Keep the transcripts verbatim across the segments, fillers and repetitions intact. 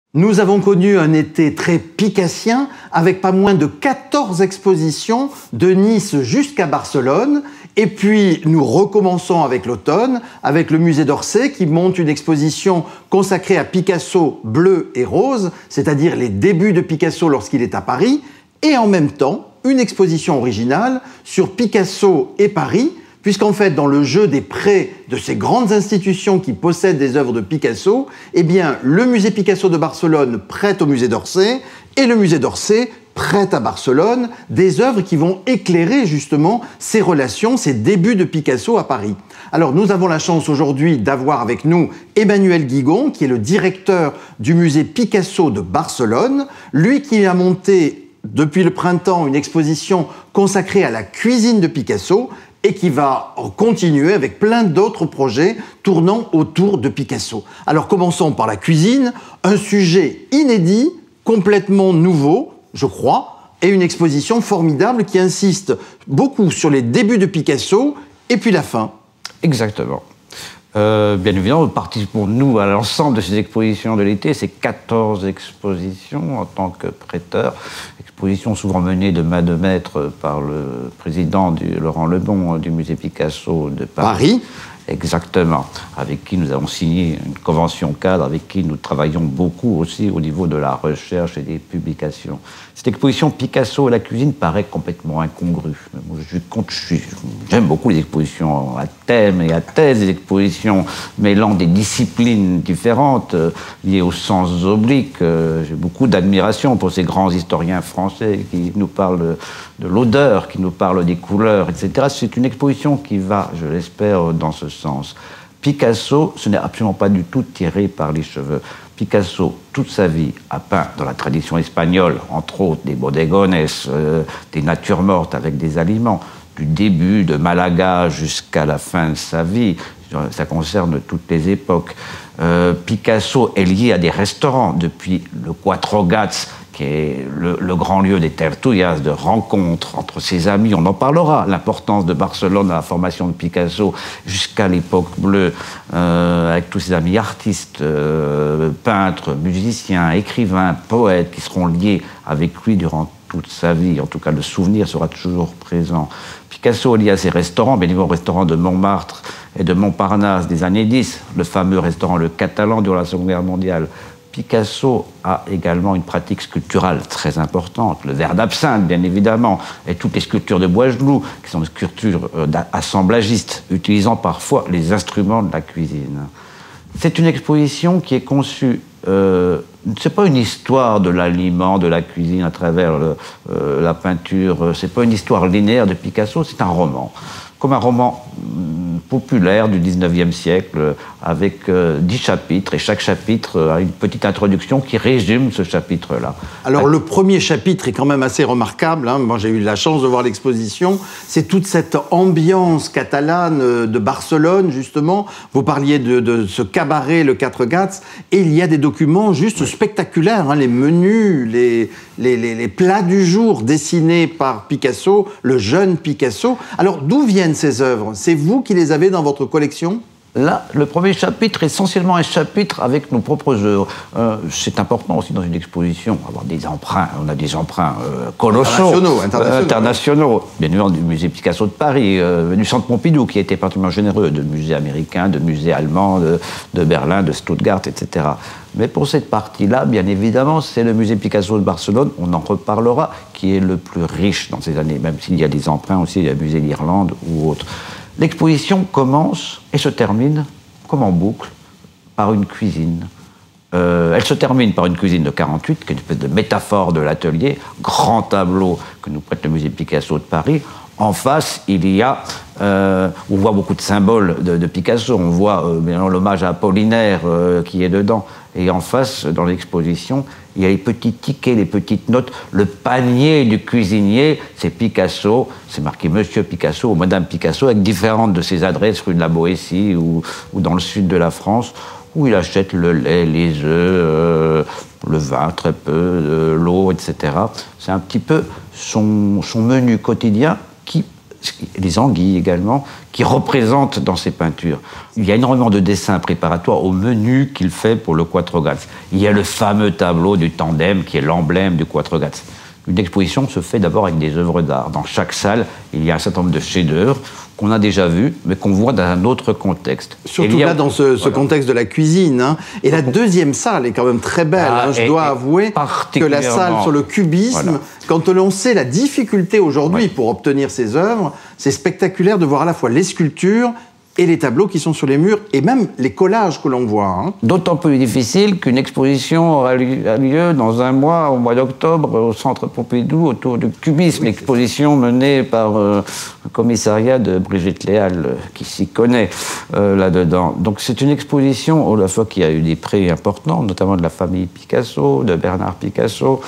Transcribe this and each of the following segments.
Nous avons connu un été très picassien avec pas moins de quatorze expositions de Nice jusqu'à Barcelone. Et puis nous recommençons avec l'automne, avec le musée d'Orsay qui monte une exposition consacrée à Picasso bleu et rose, c'est-à-dire les débuts de Picasso lorsqu'il est à Paris, et en même temps une exposition originale sur Picasso et Paris, puisqu'en fait, dans le jeu des prêts de ces grandes institutions qui possèdent des œuvres de Picasso, eh bien, le musée Picasso de Barcelone prête au musée d'Orsay et le musée d'Orsay prête à Barcelone des œuvres qui vont éclairer justement ces relations, ces débuts de Picasso à Paris. Alors, nous avons la chance aujourd'hui d'avoir avec nous Emmanuel Guigon, qui est le directeur du musée Picasso de Barcelone, lui qui a monté depuis le printemps une exposition consacrée à la cuisine de Picasso, et qui va continuer avec plein d'autres projets tournant autour de Picasso. Alors commençons par la cuisine, un sujet inédit, complètement nouveau, je crois, et une exposition formidable qui insiste beaucoup sur les débuts de Picasso et puis la fin. Exactement. Euh, bien évidemment, nous participons, nous, à l'ensemble de ces expositions de l'été, ces quatorze expositions en tant que prêteur, expositions souvent menées de main de maître par le président du, Laurent Lebon du musée Picasso de Paris. Paris. Exactement, avec qui nous avons signé une convention cadre, avec qui nous travaillons beaucoup aussi au niveau de la recherche et des publications. Cette exposition Picasso et la cuisine paraît complètement incongrue. J'aime beaucoup les expositions à thème et à thèse, les expositions mêlant des disciplines différentes, euh, liées au sens oblique. Euh, J'ai beaucoup d'admiration pour ces grands historiens français qui nous parlent de l'odeur, qui nous parlent des couleurs, et cetera. C'est une exposition qui va, je l'espère, dans ce sens. Picasso, ce n'est absolument pas du tout tiré par les cheveux. Picasso, toute sa vie, a peint dans la tradition espagnole, entre autres des bodegones, euh, des natures mortes avec des aliments, du début de Malaga jusqu'à la fin de sa vie. Ça concerne toutes les époques. Euh, Picasso est lié à des restaurants depuis le Quatre Gats, qui est le, le grand lieu des tertulias, de rencontres entre ses amis. On en parlera, l'importance de Barcelone à la formation de Picasso jusqu'à l'époque bleue, euh, avec tous ses amis artistes, euh, peintres, musiciens, écrivains, poètes, qui seront liés avec lui durant toute sa vie. En tout cas, le souvenir sera toujours présent. Picasso est lié à ses restaurants, bien évidemment, au restaurant de Montmartre et de Montparnasse des années dix, le fameux restaurant Le Catalan durant la Seconde Guerre mondiale. Picasso a également une pratique sculpturale très importante, le verre d'absinthe, bien évidemment, et toutes les sculptures de Boisgeloup, qui sont des sculptures euh, assemblagistes, utilisant parfois les instruments de la cuisine. C'est une exposition qui est conçue, euh, c'est pas une histoire de l'aliment, de la cuisine à travers le, euh, la peinture, c'est pas une histoire linéaire de Picasso, c'est un roman. Comme un roman populaire du dix-neuvième siècle, avec euh, dix chapitres, et chaque chapitre euh, a une petite introduction qui résume ce chapitre-là. Alors le premier chapitre est quand même assez remarquable, hein. Moi j'ai eu la chance de voir l'exposition, c'est toute cette ambiance catalane de Barcelone, justement. Vous parliez de, de ce cabaret, le Quatre Gats, et il y a des documents juste spectaculaires, hein, les menus, les, les, les, les plats du jour dessinés par Picasso, le jeune Picasso. Alors d'où viennent ces œuvres? C'est vous qui les avez dans votre collection? Là, le premier chapitre est essentiellement un chapitre avec nos propres œuvres. Euh, c'est important aussi dans une exposition, avoir des emprunts. On a des emprunts euh, colossaux, internationaux, internationaux, euh, internationaux. Bien évidemment du musée Picasso de Paris, euh, du Centre Pompidou, qui a été particulièrement généreux, de musées américains, de musées allemands, de, de Berlin, de Stuttgart, et cetera. Mais pour cette partie-là, bien évidemment, c'est le musée Picasso de Barcelone, on en reparlera, qui est le plus riche dans ces années, même s'il y a des emprunts aussi, il y a le musée d'Irlande ou autre. L'exposition commence et se termine, comme en boucle, par une cuisine. Euh, elle se termine par une cuisine de quarante-huit, qui est une espèce de métaphore de l'atelier, grand tableau que nous prête le musée Picasso de Paris. En face, il y a, euh, on voit beaucoup de symboles de, de Picasso, on voit euh, l'hommage à Apollinaire euh, qui est dedans. Et en face, dans l'exposition, il y a les petits tickets, les petites notes. Le panier du cuisinier, c'est Picasso, c'est marqué Monsieur Picasso ou Madame Picasso, avec différentes de ses adresses, rue de la Boétie ou, ou dans le sud de la France, où il achète le lait, les œufs, euh, le vin, très peu, euh, l'eau, et cetera. C'est un petit peu son, son menu quotidien qui les anguilles également, qui représentent dans ses peintures. Il y a énormément de dessins préparatoires au menu qu'il fait pour le Quattrogazzi. Il y a le fameux tableau du tandem qui est l'emblème du Quattrogazzi. Une exposition se fait d'abord avec des œuvres d'art. Dans chaque salle, il y a un certain nombre de chefs-d'œuvre qu'on a déjà vus, mais qu'on voit dans un autre contexte. Surtout a... là, dans ce, ce voilà. contexte de la cuisine. Hein. Et la deuxième salle est quand même très belle. Ah, hein. Je dois avouer que la salle sur le cubisme, voilà. quand l'on sait la difficulté aujourd'hui ouais. pour obtenir ces œuvres, c'est spectaculaire de voir à la fois les sculptures et les tableaux qui sont sur les murs, et même les collages que l'on voit. Hein. D'autant plus difficile qu'une exposition aura lieu dans un mois, au mois d'octobre, au Centre Pompidou, autour du cubisme, oui, l'exposition menée par euh, le commissariat de Brigitte Léal, euh, qui s'y connaît euh, là-dedans. Donc c'est une exposition, à la fois qui a eu des prix importants, notamment de la famille Picasso, de Bernard Picasso.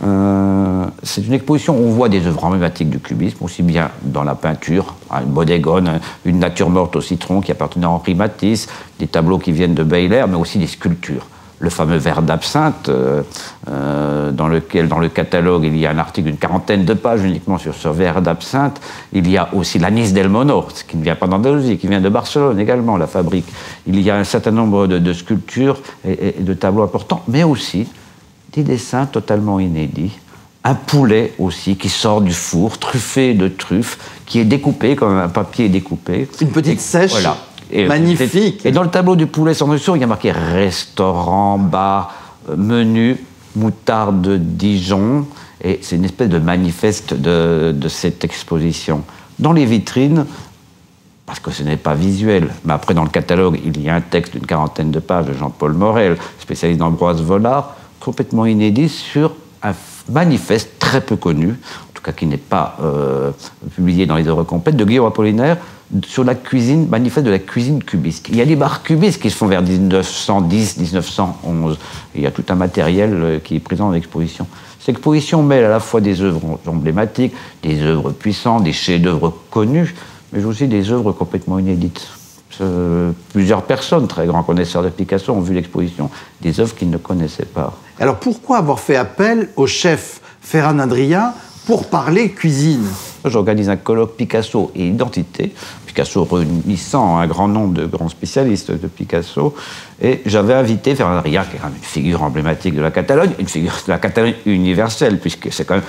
Euh, c'est une exposition où on voit des œuvres emblématiques du cubisme, aussi bien dans la peinture, hein, une Bodégone, une nature morte au citron, qui appartenait à Henri Matisse, des tableaux qui viennent de Baylor, mais aussi des sculptures. Le fameux verre d'absinthe, euh, euh, dans lequel, dans le catalogue, il y a un article d'une quarantaine de pages uniquement sur ce verre d'absinthe. Il y a aussi l'anis del Mono, qui ne vient pas d'Andalousie, qui vient de Barcelone également, la fabrique. Il y a un certain nombre de, de sculptures et, et de tableaux importants, mais aussi des dessins totalement inédits. Un poulet aussi qui sort du four, truffé de truffes, qui est découpé comme un papier découpé. Une petite et, sèche, voilà. Et, magnifique. Et dans le tableau du poulet sans nourriture, il y a marqué restaurant, bar, menu, moutarde Dijon. Et c'est une espèce de manifeste de, de cette exposition. Dans les vitrines, parce que ce n'est pas visuel, mais après dans le catalogue, il y a un texte d'une quarantaine de pages de Jean-Paul Morel, spécialiste d'Ambroise Vollard, complètement inédit sur un manifeste très peu connu, en tout cas qui n'est pas euh, publié dans les œuvres complètes, de Guillaume Apollinaire sur la cuisine, manifeste de la cuisine cubiste. Il y a des bars cubistes qui se font vers dix-neuf cent dix, dix-neuf cent onze. Il y a tout un matériel euh, qui est présent dans l'exposition. Cette exposition mêle à la fois des œuvres emblématiques, des œuvres puissantes, des chefs-d'œuvre connus, mais aussi des œuvres complètement inédites. Euh, plusieurs personnes, très grands connaisseurs de Picasso, ont vu l'exposition, des œuvres qu'ils ne connaissaient pas. Alors pourquoi avoir fait appel au chef Ferran Adrià pour parler cuisine? J'organise un colloque Picasso et identité, Picasso réunissant un grand nombre de grands spécialistes de Picasso, et j'avais invité Ferran Adrià, qui est quand même une figure emblématique de la Catalogne, une figure de la Catalogne universelle, puisque c'est quand même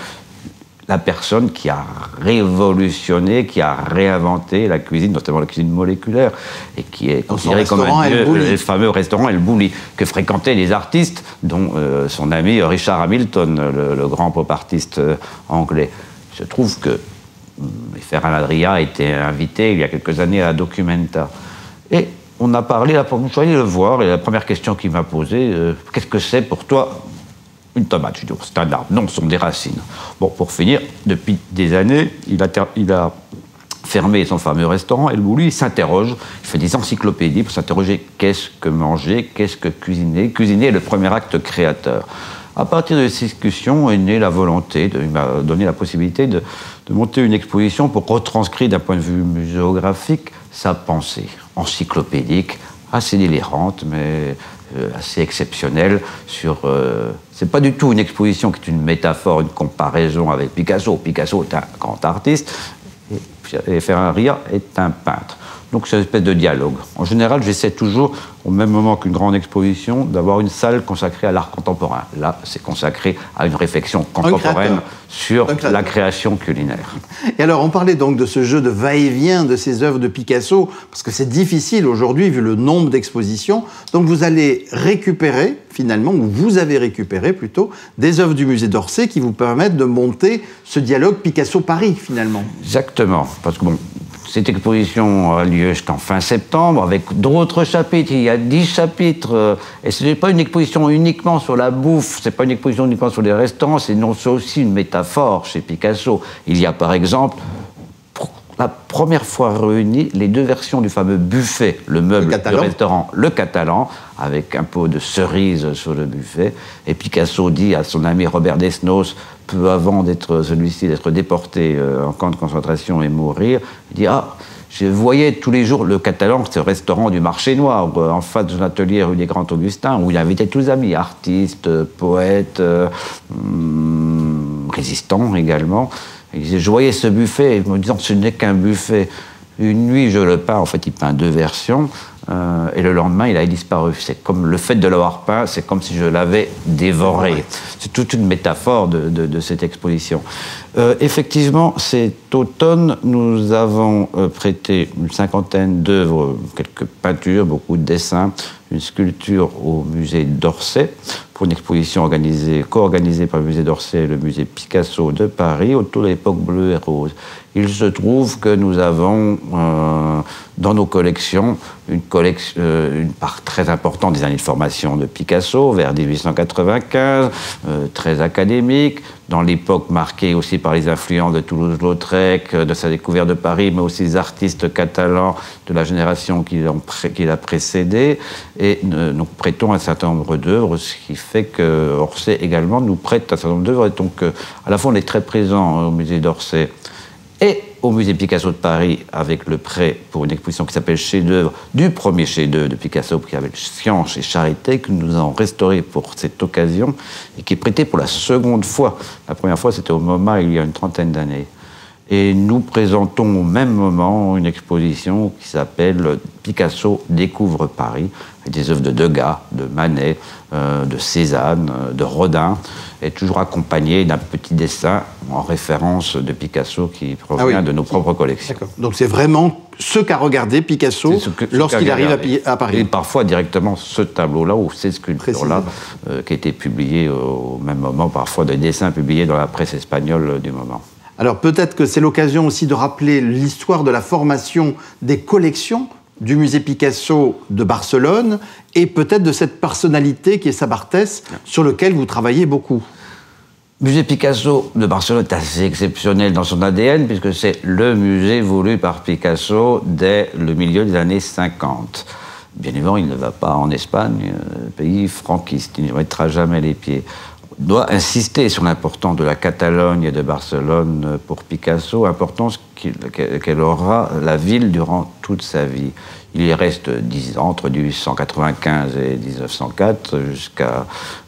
la personne qui a révolutionné, qui a réinventé la cuisine, notamment la cuisine moléculaire, et qui est considéré comme un dieu, le fameux restaurant El Bulli, que fréquentaient les artistes, dont euh, son ami Richard Hamilton, le, le grand pop artiste euh, anglais. Il se trouve que euh, Ferran Adrià a été invité il y a quelques années à Documenta. Et on a parlé, je suis allé le voir, et la première question qu'il m'a posée, euh, qu'est-ce que c'est pour toi une tomate? Je dis, oh, c'est un arbre. Non, ce sont des racines. Bon, pour finir, depuis des années, il a, il a fermé son fameux restaurant, El Bulli, il s'interroge, il fait des encyclopédies pour s'interroger qu'est-ce que manger, qu'est-ce que cuisiner. Cuisiner est le premier acte créateur. À partir de ces discussions est née la volonté, de, il m'a donné la possibilité de, de monter une exposition pour retranscrire d'un point de vue muséographique sa pensée encyclopédique, assez délirante, mais euh, assez exceptionnelle sur... Euh, c'est pas du tout une exposition qui est une métaphore, une comparaison avec Picasso. Picasso est un grand artiste et, et Ferran Adrià est un peintre. Donc c'est une espèce de dialogue. En général, j'essaie toujours, au même moment qu'une grande exposition, d'avoir une salle consacrée à l'art contemporain. Là, c'est consacré à une réflexion contemporaine sur la création culinaire. Et alors, on parlait donc de ce jeu de va-et-vient de ces œuvres de Picasso, parce que c'est difficile aujourd'hui, vu le nombre d'expositions. Donc vous allez récupérer, finalement, ou vous avez récupéré plutôt, des œuvres du musée d'Orsay qui vous permettent de monter ce dialogue Picasso-Paris, finalement. Exactement, parce que bon... Cette exposition a lieu en fin septembre avec d'autres chapitres. Il y a dix chapitres. Et ce n'est pas une exposition uniquement sur la bouffe, ce n'est pas une exposition uniquement sur les restaurants, c'est aussi une métaphore chez Picasso. Il y a par exemple, pour la première fois réunis, les deux versions du fameux buffet, le meuble le du restaurant, le Catalan, avec un pot de cerises sur le buffet. Et Picasso dit à son ami Robert Desnos, peu avant d'être celui-ci d'être déporté euh, en camp de concentration et mourir, il dit « Ah, je voyais tous les jours le Catalan, ce restaurant du marché noir, euh, en face de son atelier rue des Grands Augustins, où il invitait tous les amis, artistes, poètes, euh, hum, résistants également. Il disait, je voyais ce buffet, me disant, ce n'est qu'un buffet. Une nuit, je le peins, en fait, il peint deux versions, euh, et le lendemain, il a disparu. C'est comme le fait de l'avoir peint, c'est comme si je l'avais dévoré. C'est toute une métaphore de, de, de cette exposition. Euh, effectivement, cet automne, nous avons euh, prêté une cinquantaine d'œuvres, quelques peintures, beaucoup de dessins, une sculpture au musée d'Orsay, pour une exposition organisée, co-organisée par le musée d'Orsay et le musée Picasso de Paris, autour de l'époque bleue et rose. Il se trouve que nous avons euh, dans nos collections une, collection, euh, une part très importante des années de formation de Picasso, vers dix-huit cent quatre-vingt-quinze, euh, très académique, dans l'époque marquée aussi par les influences de Toulouse-Lautrec, de sa découverte de Paris, mais aussi des artistes catalans de la génération qui l'a pré précédé. Et euh, nous prêtons un certain nombre d'œuvres, ce qui fait que Orsay également nous prête un certain nombre d'œuvres. Et donc, euh, à la fois, on est très présent hein, au musée d'Orsay et au musée Picasso de Paris avec le prêt pour une exposition qui s'appelle Chef-d'œuvre, du premier chef-d'œuvre de Picasso qui s'appelle Science et Charité, que nous avons restauré pour cette occasion et qui est prêté pour la seconde fois. La première fois, c'était au MoMA il y a une trentaine d'années. Et nous présentons au même moment une exposition qui s'appelle Picasso découvre Paris, avec des œuvres de Degas, de Manet, euh, de Cézanne, de Rodin, et toujours accompagné d'un petit dessin en référence de Picasso qui provient ah oui. de nos propres collections. Donc c'est vraiment ce qu'a regardé Picasso lorsqu'il arrive à, à Paris. Et parfois directement ce tableau-là ou ces sculptures-là, euh, qui étaient publiées au même moment, parfois des dessins publiés dans la presse espagnole du moment. Alors peut-être que c'est l'occasion aussi de rappeler l'histoire de la formation des collections du musée Picasso de Barcelone et peut-être de cette personnalité qui est Sabartés, sur lequel vous travaillez beaucoup. Le musée Picasso de Barcelone est assez exceptionnel dans son A D N puisque c'est le musée voulu par Picasso dès le milieu des années cinquante. Bien évidemment, il ne va pas en Espagne, pays franquiste, il n'y mettra jamais les pieds. On doit insister sur l'importance de la Catalogne et de Barcelone pour Picasso, importance qu'elle aura la ville durant toute sa vie. Il y reste dix ans, entre mille huit cent quatre-vingt-quinze et mille neuf cent quatre, jusqu'à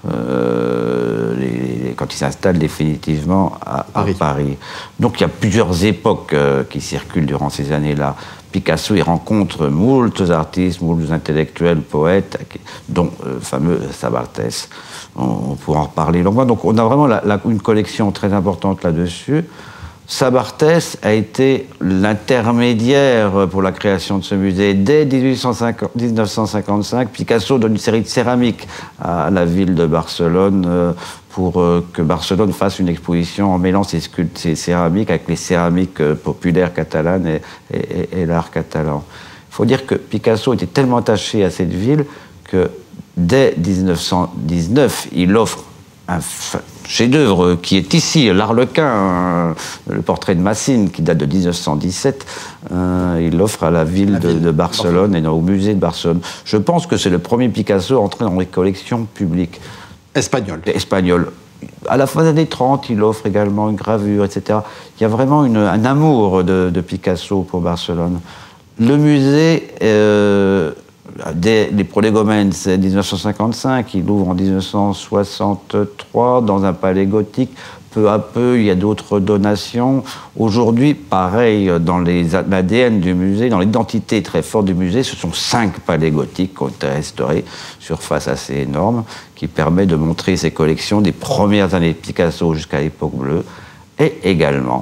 euh, les, quand il s'installe définitivement à, à Paris. Paris. Donc il y a plusieurs époques euh, qui circulent durant ces années-là. Picasso, il rencontre moultes artistes, moultes intellectuels, poètes, dont le euh, fameux Sabartés. On, on pourra en reparler longuement. Donc on a vraiment la, la, une collection très importante là-dessus. Sabartés a été l'intermédiaire pour la création de ce musée. Dès mille neuf cent cinquante-cinq, Picasso donne une série de céramiques à la ville de Barcelone euh, pour euh, que Barcelone fasse une exposition en mêlant ses, ses céramiques avec les céramiques euh, populaires catalanes et, et, et l'art catalan. Il faut dire que Picasso était tellement attaché à cette ville que dès mille neuf cent dix-neuf, il offre un chef-d'œuvre qui est ici, l'Arlequin, euh, le portrait de Massine, qui date de mille neuf cent dix-sept. Euh, il l'offre à la ville, la de, ville de Barcelone et au musée de Barcelone. Je pense que c'est le premier Picasso entré dans les collections publiques. Espagnoles. Espagnoles. À la fin des années trente, il offre également une gravure, et cetera. Il y a vraiment une, un amour de, de Picasso pour Barcelone. Le musée... Euh, Dès les Prolégomènes, c'est mille neuf cent cinquante-cinq, il ouvre en mille neuf cent soixante-trois dans un palais gothique. Peu à peu, il y a d'autres donations. Aujourd'hui, pareil, dans l'A D N du musée, dans l'identité très forte du musée, ce sont cinq palais gothiques qui ont été restaurés, surface assez énorme, qui permet de montrer ses collections des premières années de Picasso jusqu'à l'époque bleue. Et également,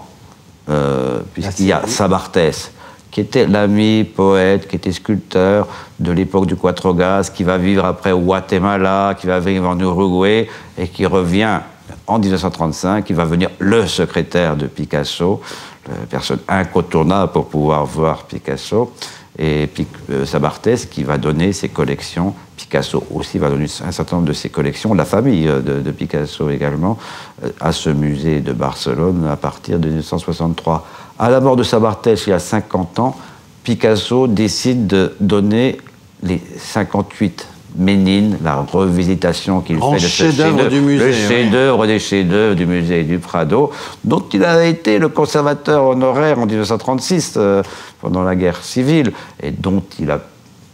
euh, puisqu'il y a Sabartés, qui était l'ami poète, qui était sculpteur de l'époque du Cuatro Gas, qui va vivre après au Guatemala, qui va vivre en Uruguay, et qui revient en mille neuf cent trente-cinq, qui va devenir le secrétaire de Picasso, la personne incontournable pour pouvoir voir Picasso, et euh, Sabartés qui va donner ses collections. Picasso aussi va donner un certain nombre de ses collections, la famille de, de Picasso également, à ce musée de Barcelone à partir de mille neuf cent soixante-trois. À la mort de Sabartés, il y a cinquante ans, Picasso décide de donner les cinquante-huit Ménines, la revisitation qu'il fait de ce chef-d'œuvre du musée, le chef-d'œuvre oui. des chefs-d'œuvre du musée du Prado, dont il a été le conservateur honoraire en mille neuf cent trente-six, euh, pendant la guerre civile, et dont il a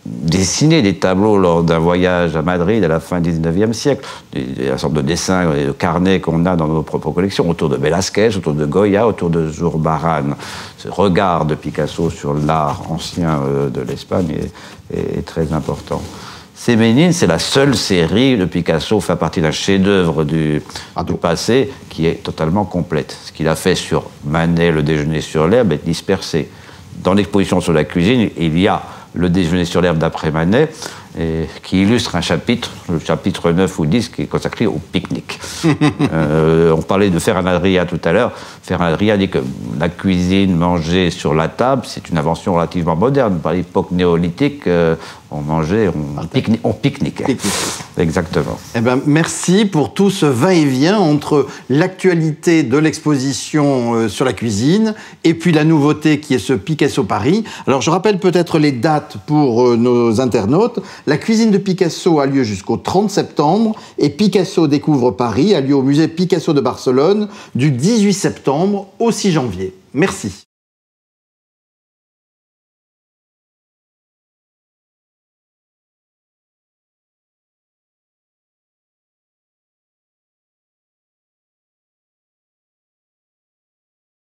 dessiné des tableaux lors d'un voyage à Madrid à la fin du dix-neuvième siècle, une sorte de dessins et de carnets qu'on a dans nos propres collections, autour de Velázquez, autour de Goya, autour de Zurbarán. Ce regard de Picasso sur l'art ancien de l'Espagne est, est, est très important. Ces Ménines, c'est la seule série de Picasso, fait partie d'un chef-d'œuvre du, du passé qui est totalement complète. Ce qu'il a fait sur Manet, Le déjeuner sur l'herbe, est dispersé. Dans l'exposition sur la cuisine, il y a Le déjeuner sur l'herbe d'après Manet, et qui illustre un chapitre, le chapitre neuf ou dix, qui est consacré au pique-nique. euh, on parlait de Ferran Adrià tout à l'heure. Ferran Adrià dit que la cuisine, manger sur la table, c'est une invention relativement moderne. Par l'époque néolithique, euh, on mangeait, on, pique, on pique-niquait. Pique Exactement. Eh ben, merci pour tout ce va-et-vient entre l'actualité de l'exposition euh, sur la cuisine et puis la nouveauté qui est ce Picasso Paris. Alors, je rappelle peut-être les dates pour euh, nos internautes. La cuisine de Picasso a lieu jusqu'au trente septembre et Picasso découvre Paris a lieu au musée Picasso de Barcelone du dix-huit septembre au six janvier. Merci.